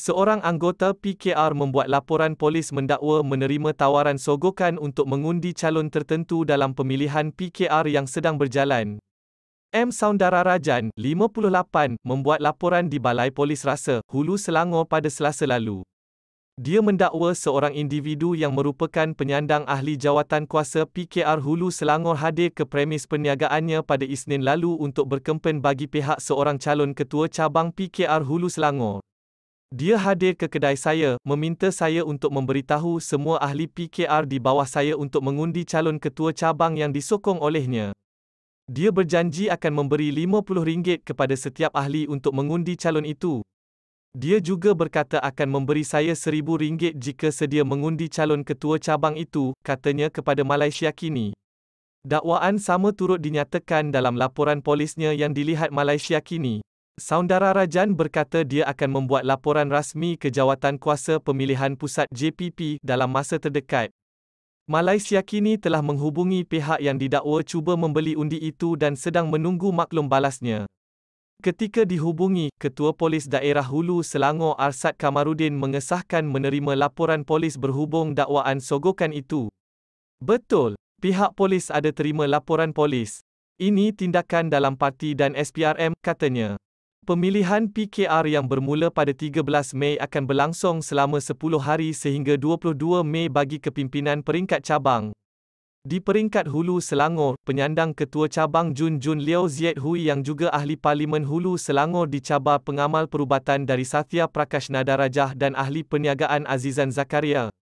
Seorang anggota PKR membuat laporan polis mendakwa menerima tawaran sogokan untuk mengundi calon tertentu dalam pemilihan PKR yang sedang berjalan. M. Soundararajan, 58, membuat laporan di Balai Polis Rasa, Hulu Selangor pada Selasa lalu. Dia mendakwa seorang individu yang merupakan penyandang ahli jawatankuasa PKR Hulu Selangor hadir ke premis perniagaannya pada Isnin lalu untuk berkempen bagi pihak seorang calon ketua cabang PKR Hulu Selangor. Dia hadir ke kedai saya, meminta saya untuk memberitahu semua ahli PKR di bawah saya untuk mengundi calon ketua cabang yang disokong olehnya. Dia berjanji akan memberi RM50 kepada setiap ahli untuk mengundi calon itu. Dia juga berkata akan memberi saya RM1,000 jika sedia mengundi calon ketua cabang itu, katanya kepada Malaysia Kini. Dakwaan sama turut dinyatakan dalam laporan polisnya yang dilihat Malaysia Kini. Soundararajan berkata dia akan membuat laporan rasmi ke Jawatankuasa Pemilihan Pusat JPP dalam masa terdekat. Malaysia Kini telah menghubungi pihak yang didakwa cuba membeli undi itu dan sedang menunggu maklum balasnya. Ketika dihubungi, Ketua Polis Daerah Hulu Selangor Arsad Kamarudin mengesahkan menerima laporan polis berhubung dakwaan sogokan itu. Betul, pihak polis ada terima laporan polis. Ini tindakan dalam parti dan SPRM, katanya. Pemilihan PKR yang bermula pada 13 Mei akan berlangsung selama 10 hari sehingga 22 Mei bagi kepimpinan peringkat cabang. Di peringkat Hulu Selangor, penyandang Ketua Cabang Jun Jun Liao Ziet Hui yang juga Ahli Parlimen Hulu Selangor dicabar pengamal perubatan dari Sathya Prakash Nadarajah dan Ahli Perniagaan Azizan Zakaria.